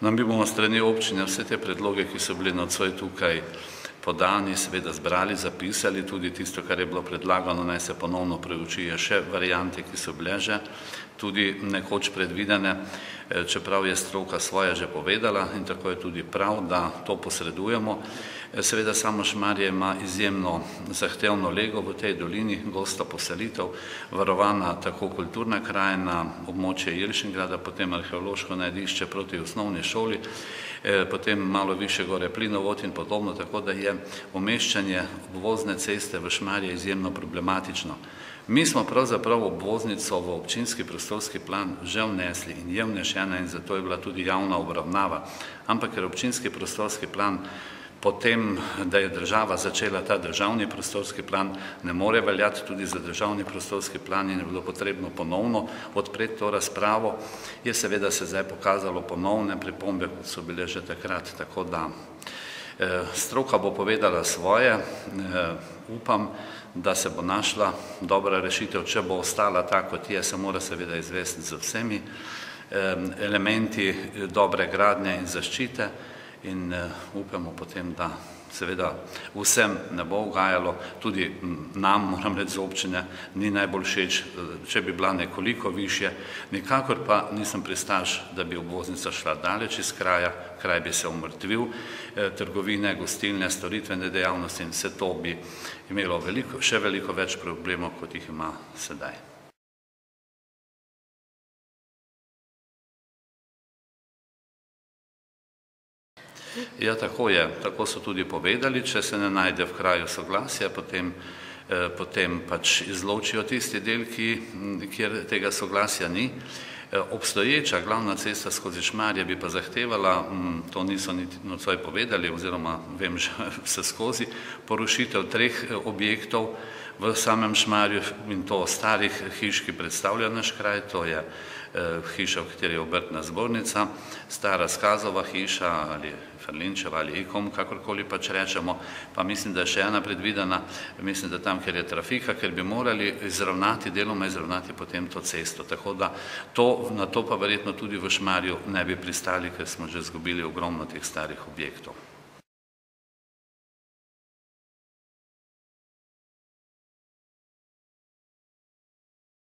No, mi bomo strani občine vse te predloge, ki so bili nocoj tukaj podani, seveda zbrali, zapisali, tudi tisto, kar je bilo predlagano, naj se ponovno preučijo še variante, ki so bile že tudi nekoč predvidene, čeprav je stroka svoje že povedala in tako je tudi prav, da to posredujemo. Seveda samo Šmarje ima izjemno zahtevno lego v tej dolini, gosta poselitev, varovana tako kulturna krajina, območje Jelšingrada, potem arheološko najdišče proti osnovni šoli, potem malo više gore plinovod in podobno, tako da je umeščanje obvozne ceste v Šmarje izjemno problematično. Mi smo pravzaprav obvoznico v občinski prostorski plan že vnesli in je vnešena in zato je bila tudi javna obravnava, ampak ker občinski prostorski plan potem, da je država začela ta državni prostorski plan, ne more veljati tudi za državni prostorski plan in je bilo potrebno ponovno odpreti to razpravo, je seveda se zdaj pokazalo ponovne pripombe, kot so bile že takrat, tako da stroka bo povedala svoje, upam, da se bo našla dobra rešitev, če bo ostala ta, kot je, se mora seveda izvesti z vsemi elementi dobre gradnje in zaščite in upamo potem, da seveda vsem ne bo ugajalo, tudi nam, moram reči, z občine ni najbolj všeč, če bi bila nekoliko višje, nikakor pa nisem pristaš, da bi obvoznica šla daleč iz kraja, kraj bi se umrtvil, trgovine, gostilne, storitvene dejavnosti in vse to bi imelo še veliko več problemov, kot jih ima sedaj. Ja, tako je, tako so tudi povedali, če se ne najde v kraju soglasja, potem pač izločijo tisti del, kjer tega soglasja ni. Obstoječa glavna cesta skozi Šmarje bi pa zahtevala, to niso niti nocoj povedali, oziroma vem že vse skozi, porušitev 3 objektov v samem Šmarju in to starih hiš, ki predstavlja naš kraj, to je hiša, v kateri je obrtna zbornica, stara Skazova hiša ali Ferlinčeva ali Ikom, kakorkoli pač rečemo, pa mislim, da je še ena predvidena, mislim, da tam, kjer je trafika, ker bi morali deloma izravnati potem to cesto, tako da na to pa verjetno tudi v Šmarju ne bi pristali, ker smo že izgubili ogromno teh starih objektov.